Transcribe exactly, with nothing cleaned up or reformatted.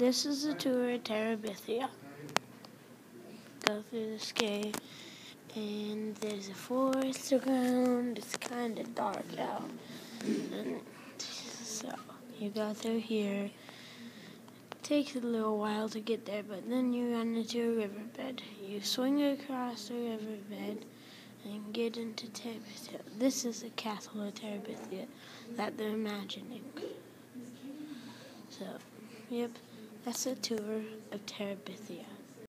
This is a tour of Terabithia. Go through this cave, and there's a forest around. It's kind of dark out. And so you go through here. It takes a little while to get there, but then you run into a riverbed. You swing across the riverbed and get into Terabithia. This is the castle of Terabithia that they're imagining. So, yep, that's a tour of Terabithia.